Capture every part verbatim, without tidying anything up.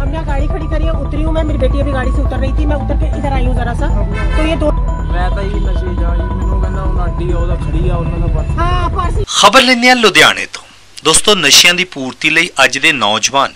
हमने गाड़ी खड़ी करी है, उतरी हूँ मैं, मेरी बेटी अभी गाड़ी से उतर रही थी, मैं उतर के इधर आई हूँ जरा सा, तो ये दो मैं तो ही नशे जा जी मैनू कहंदा हुण आंटी ਉਹਦਾ ਖੜੀ ਆ ਉਹਨਾਂ ਦਾ ਪਰਸ। हाँ पर्स। ਖਬਰ ਲੈਂਦੇ ਹਾਂ ਲੁਧਿਆਣੇ ਤੋਂ। ਦੋਸਤੋ, ਨਸ਼ਿਆਂ ਦੀ ਪੂਰਤੀ ਲਈ ਅੱਜ ਦੇ ਨੌਜਵਾਨ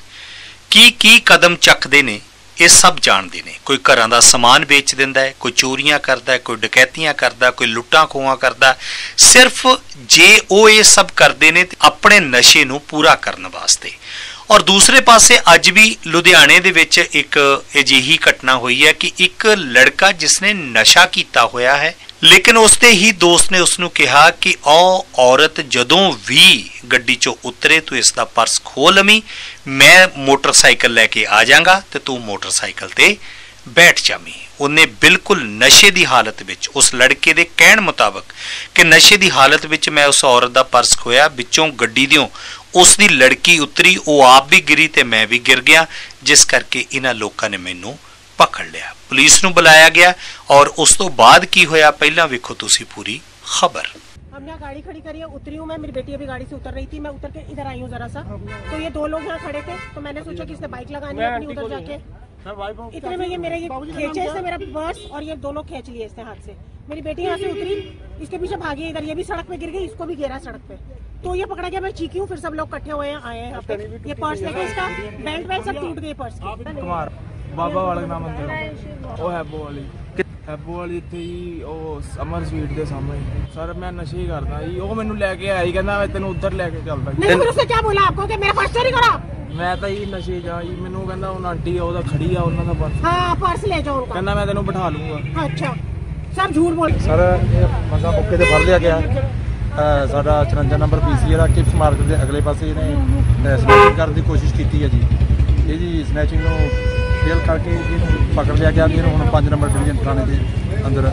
ਕੀ ਕੀ ਕਦਮ ਚੱਕਦੇ ਨੇ ਇਹ ਸਭ ਜਾਣਦੇ ਨੇ। ਕੋਈ ਘਰਾਂ ਦਾ ਸਮਾਨ ਵੇਚ ਦਿੰਦਾ ਹੈ, ਕੋਈ ਚੋਰੀਆਂ ਕਰਦਾ ਹੈ, ਕੋਈ ਡਕੈਤੀਆਂ ਕਰਦਾ, ਕੋਈ ਲੁੱਟਾਂ ਖੋਹਾਂ ਕਰਦਾ, ਸਿਰਫ ਜੇ ਉਹ ਇਹ ਸਭ ਕਰਦੇ ਨੇ ਆਪਣੇ ਨਸ਼ੇ ਨੂੰ ਪੂਰਾ ਕਰਨ ਵਾਸਤੇ। ਔਰ ਦੂਸਰੇ ਪਾਸੇ ਅੱਜ ਵੀ ਲੁਧਿਆਣੇ ਦੇ ਵਿੱਚ ਇੱਕ ਅਜਿਹੀ ਘਟਨਾ ਹੋਈ ਹੈ ਕਿ ਇੱਕ ਲੜਕਾ ਜਿਸਨੇ ਨਸ਼ਾ ਕੀਤਾ ਹੋਇਆ ਹੈ, ਲੇਕਿਨ ਉਸਦੇ ਹੀ ਦੋਸਤ ਨੇ ਉਸਨੂੰ ਕਿਹਾ ਕਿ ਉਹ ਔਰਤ ਜਦੋਂ ਵੀ ਗੱਡੀ ਚੋਂ ਉਤਰੇ ਤੂੰ ਇਸ ਦਾ ਪਰਸ ਖੋਹ ਲਵੀਂ, ਮੈਂ ਮੋਟਰਸਾਈਕਲ ਲੈ ਕੇ ਆ ਜਾਵਾਂਗਾ ਤੇ ਤੂੰ ਮੋਟਰਸਾਈਕਲ ਤੇ ਬੈਠ ਜਾਵੀਂ। ਉਹਨੇ ਬਿਲਕੁਲ ਨਸ਼ੇ ਦੀ ਹਾਲਤ ਵਿੱਚ, ਉਸ ਲੜਕੇ ਦੇ ਕਹਿਣ ਮੁਤਾਬਕ ਕਿ ਨਸ਼ੇ ਦੀ ਹਾਲਤ ਵਿੱਚ ਮੈਂ ਉਸ ਔਰਤ ਦਾ ਪਰਸ ਖੋਇਆ, ਵਿੱਚੋਂ ਗੱਡੀ ਦਿਓ ਉਸ ਦੀ ਲੜਕੀ ਉਤਰੀ, ਉਹ ਆਪ ਵੀ ਗਿਰੀ ਤੇ ਮੈਂ ਵੀ ਗਿਰ ਗਿਆ, ਜਿਸ ਕਰਕੇ ਇਹਨਾਂ ਲੋਕਾਂ ਨੇ ਮੈਨੂੰ ਪਕੜ ਲਿਆ। ਪੁਲਿਸ ਨੂੰ ਬੁਲਾਇਆ ਗਿਆ ਔਰ ਉਸ ਤੋਂ ਬਾਅਦ ਕੀ ਹੋਇਆ ਪਹਿਲਾਂ ਵੇਖੋ ਤੁਸੀਂ ਪੂਰੀ ਖਬਰ। हमने गाड़ी खड़ी करी है, उतरी हूँ मैं, मेरी बेटी अभी गाड़ी से उतर रही थी, मैं उतर के इधर आई हूँ जरा सा, तो ये दो लोग यहाँ खड़े थे, तो मैंने सोचा कि इसने बाइक लगानी है अपनी उधर जाके, इतने में ये मेरा ये खींचे इसने मेरा पर्स और ये दोनों खींच लिए इसने हाथ से। मेरी बेटी यहाँ से उतरी, इसके पीछे भागी, इधर ये भी सड़क पे गिर गई, इसको भी गिरा सड़क पे, तो ये पकड़ा गया, मैं चीखी हूँ, फिर सब लोग इकट्ठे हुए आए हैं यहाँ पे, ये पर्स लेके इसका बेल्ट वेल्ट सब टूट गई पर्स की। ਕੁਮਾਰ ਬਾਬਾ ਵਾਲਾ ਨਾਮ ਮੰਦਰ ਉਹ ਹੈਬੋ ਵਾਲੀ ਹੈਬੋ ਵਾਲੀ ਇੱਥੇ ਹੀ ਉਹ ਅਮਰ ਸਵੀਟ ਦੇ ਸਾਹਮਣੇ। ਸਰ ਮੈਂ ਨਸ਼ੇ ਹੀ ਕਰਦਾ ਜੀ, ਉਹ ਮੈਨੂੰ ਲੈ ਕੇ ਆਇਆ ਜੀ, ਕਹਿੰਦਾ ਮੈਂ ਤੈਨੂੰ ਉੱਧਰ ਲੈ ਕੇ ਚੱਲਦਾ ਜੀ। नहीं फिर उसने क्या बोला आपको कि मेरा पर्स चोरी करो? ਮੈਂ ਤਾਂ ਹੀ ਨਸ਼ੇ ਜਾ ਜੀ, ਮੈਨੂੰ ਕਹਿੰਦਾ ਹੁਣ ਆਂਟੀ ਉਹਦਾ ਖੜੀ ਆ ਉਹਨਾਂ ਦਾ ਪਰਸ, हाँ पर्स ले जाओ उनका। ਕਹਿੰਦਾ ਮੈਂ ਤੈਨੂੰ ਬਿਠਾ ਲੂੰਗਾ। अच्छा सब झूठ बोल। ਸਰ ਇਹ ਬੰਦਾ ਮੌਕੇ ਤੇ ਫੜ ਲਿਆ ਗਿਆ। ਅਹ ਸਾਡਾ ਚੁਰੰਜਾ ਨੰਬਰ ਪੀਸੀਏ ਦਾ ਕਿਪਸ ਮਾਰਕੀਟ ਦੇ ਅਗਲੇ ਪਾਸੇ ਇਹਨੇ ਸਨੈਚਿੰਗ ਕਰਨ ਦੀ ਕੋਸ਼ਿਸ਼ ਕੀਤੀ ਹੈ ਜੀ। ਇਹਦੀ ਸਨੈਚਿੰਗ ਨੂੰ ਫੇਲ ਕਰਕੇ ਇਹਨੂੰ ਪਕੜ ਲਿਆ ਗਿਆ। ਇਹਨੂੰ ਹੁਣ ਪੰਜ ਨੰਬਰ ਡਿਵੀਜ਼ਨ ਥਾਣੇ ਦੇ ਅੰਦਰ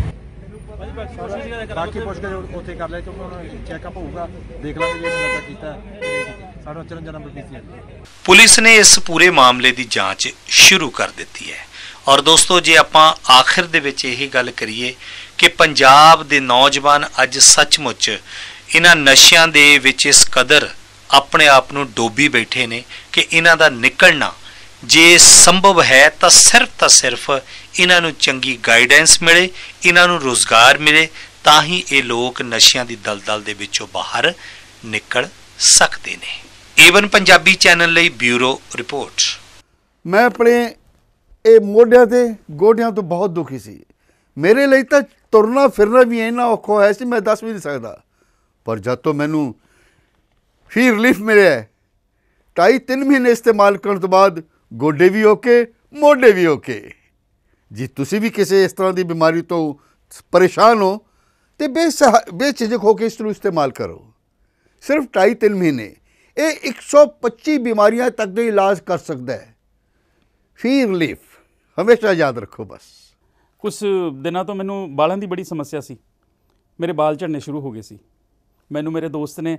ਬਾਕੀ ਪੁੱਛ ਕੇ ਉੱਥੇ ਕਰ ਲਿਆ, ਕਿਉਂਕਿ ਹੁਣ ਚੈੱਕਅਪ ਹੋਊਗਾ, ਦੇਖ ਲਾਂਗੇ ਜੇ ਇਹਨੇ ਨਸ਼ਾ ਕੀਤਾ। ਸਾਡਾ ਚੁਰੰਜਾ ਨੰਬਰ ਪੀਸੀਏ ਪੁਲਿਸ ਨੇ ਇਸ ਪੂਰੇ ਮਾਮਲੇ ਦੀ ਜਾਂਚ ਸ਼ੁਰੂ ਕਰ ਦਿੱਤੀ ਹੈ। ਔਰ ਦੋਸਤੋ, ਜੇ ਆਪਾਂ ਆਖਿਰ ਦੇ ਵਿੱਚ ਇਹ ਗੱਲ ਕਰੀਏ ਕਿ ਪੰਜਾਬ ਦੇ ਨੌਜਵਾਨ ਅੱਜ ਸੱਚਮੁੱਚ ਇਹਨਾਂ ਨਸ਼ਿਆਂ ਦੇ ਵਿੱਚ ਇਸ ਕਦਰ ਆਪਣੇ ਆਪ ਨੂੰ ਡੋਬੀ ਬੈਠੇ ਨੇ ਕਿ ਇਹਨਾਂ ਦਾ ਨਿਕਲਣਾ ਜੇ ਸੰਭਵ ਹੈ ਤਾਂ ਸਿਰਫ ਤਾਂ ਸਿਰਫ ਇਹਨਾਂ ਨੂੰ ਚੰਗੀ ਗਾਈਡੈਂਸ ਮਿਲੇ, ਇਹਨਾਂ ਨੂੰ ਰੁਜ਼ਗਾਰ ਮਿਲੇ, ਤਾਂ ਹੀ ਇਹ ਲੋਕ ਨਸ਼ਿਆਂ ਦੀ ਦਲਦਲ ਦੇ ਵਿੱਚੋਂ ਬਾਹਰ ਨਿਕਲ ਸਕਦੇ ਨੇ। ਏਵਨ ਪੰਜਾਬੀ ਚੈਨਲ ਲਈ ਬਿਊਰੋ ਰਿਪੋਰਟ। ਮੈਂ ਆਪਣੇ ਇਹ ਮੋਢਿਆਂ ਤੇ ਗੋਡਿਆਂ ਤੋਂ ਬਹੁਤ ਦੁਖੀ ਸੀ। ਮੇਰੇ ਲਈ ਤਾਂ ਤੁਰਨਾ ਫਿਰਨਾ ਵੀ ਇੰਨਾ ਔਖਾ ਹੋਇਆ ਸੀ, ਮੈਂ ਦੱਸ ਵੀ ਨਹੀਂ ਸਕਦਾ। ਪਰ ਜਦ ਤੋਂ ਮੈਨੂੰ ਫੀ ਰਿਲੀਫ ਮਿਲਿਆ, ਢਾਈ ਤਿੰਨ ਮਹੀਨੇ ਇਸਤੇਮਾਲ ਕਰਨ ਤੋਂ ਬਾਅਦ ਗੋਡੇ ਵੀ ਓਕੇ, ਮੋਢੇ ਵੀ ਓਕੇ। ਜੇ ਤੁਸੀਂ ਵੀ ਕਿਸੇ ਇਸ ਤਰ੍ਹਾਂ ਦੀ ਬਿਮਾਰੀ ਤੋਂ ਪਰੇਸ਼ਾਨ ਹੋ ਤਾਂ ਬੇਸਹਾ ਬੇਝਿਜਕ ਹੋ ਕੇ ਇਸ ਨੂੰ ਇਸਤੇਮਾਲ ਕਰੋ। ਸਿਰਫ ਢਾਈ ਤਿੰਨ ਮਹੀਨੇ ਇਹ ਇੱਕ ਸੌ ਪੱਚੀ ਬਿਮਾਰੀਆਂ ਤੱਕ ਦਾ ਇਲਾਜ ਕਰ ਸਕਦਾ ਹੈ। ਫੀ ਰਿਲੀਫ ਹਮੇਸ਼ਾ ਯਾਦ ਰੱਖੋ। ਬਸ ਕੁਛ ਦਿਨਾਂ ਤੋਂ ਮੈਨੂੰ ਬਾਲਾਂ ਦੀ ਬੜੀ ਸਮੱਸਿਆ ਸੀ, ਮੇਰੇ ਬਾਲ ਝੜਨੇ ਸ਼ੁਰੂ ਹੋ ਗਏ ਸੀ। ਮੈਨੂੰ ਮੇਰੇ ਦੋਸਤ ਨੇ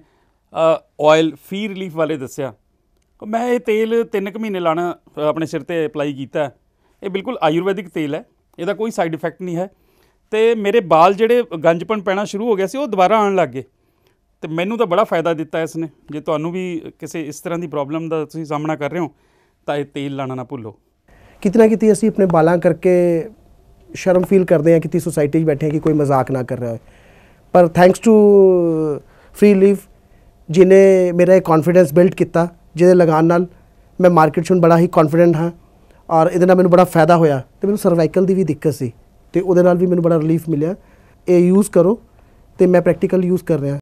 ਆਇਲ ਫੀ ਰਿਲੀਫ ਵਾਲੇ ਦੱਸਿਆ। ਮੈਂ ਇਹ ਤੇਲ ਤਿੰਨ ਕੁ ਮਹੀਨੇ ਲਾਣਾ ਆਪਣੇ ਸਿਰ 'ਤੇ ਅਪਲਾਈ ਕੀਤਾ। ਇਹ ਬਿਲਕੁਲ ਆਯੁਰਵੈਦਿਕ ਤੇਲ ਹੈ, ਇਹਦਾ ਕੋਈ ਸਾਈਡ ਇਫੈਕਟ ਨਹੀਂ ਹੈ, ਅਤੇ ਮੇਰੇ ਬਾਲ ਜਿਹੜੇ ਗੰਜਪਣ ਪੈਣਾ ਸ਼ੁਰੂ ਹੋ ਗਿਆ ਸੀ ਉਹ ਦੁਬਾਰਾ ਆਉਣ ਲੱਗ ਗਏ, ਅਤੇ ਮੈਨੂੰ ਤਾਂ ਬੜਾ ਫਾਇਦਾ ਦਿੱਤਾ ਇਸ ਨੇ। ਜੇ ਤੁਹਾਨੂੰ ਵੀ ਕਿਸੇ ਇਸ ਤਰ੍ਹਾਂ ਦੀ ਪ੍ਰੋਬਲਮ ਦਾ ਤੁਸੀਂ ਸਾਹਮਣਾ ਕਰ ਰਹੇ ਹੋ ਤਾਂ ਇਹ ਤੇਲ ਲਾਣਾ ਨਾ ਭੁੱਲੋ। ਕਿਤੇ ਨਾ ਕਿਤੇ ਅਸੀਂ ਆਪਣੇ ਬਾਲਾਂ ਕਰਕੇ ਸ਼ਰਮ ਫੀਲ ਕਰਦੇ ਹਾਂ ਕਿ ਸੋਸਾਇਟੀ 'ਚ ਬੈਠੇ ਹਾਂ ਕਿ ਕੋਈ ਮਜ਼ਾਕ ਨਾ ਕਰ ਰਿਹਾ ਹੋਏ, ਪਰ ਥੈਂਕਸ ਟੂ ਫ੍ਰੀ ਰਿਲੀਫ ਜਿਹਨੇ ਮੇਰਾ ਇਹ ਕੌਨਫੀਡੈਂਸ ਬਿਲਡ ਕੀਤਾ, ਜਿਹਦੇ ਲਗਾਉਣ ਨਾਲ ਮੈਂ ਮਾਰਕੀਟ 'ਚ ਹੁਣ ਬੜਾ ਹੀ ਕੌਨਫੀਡੈਂਟ ਹਾਂ ਔਰ ਇਹਦੇ ਨਾਲ ਮੈਨੂੰ ਬੜਾ ਫਾਇਦਾ ਹੋਇਆ। ਅਤੇ ਮੈਨੂੰ ਸਰਵਾਈਕਲ ਦੀ ਵੀ ਦਿੱਕਤ ਸੀ ਅਤੇ ਉਹਦੇ ਨਾਲ ਵੀ ਮੈਨੂੰ ਬੜਾ ਰਿਲੀਫ ਮਿਲਿਆ। ਇਹ ਯੂਜ਼ ਕਰੋ ਅਤੇ ਮੈਂ ਪ੍ਰੈਕਟੀਕਲ ਯੂਜ਼ ਕਰ ਰਿਹਾ।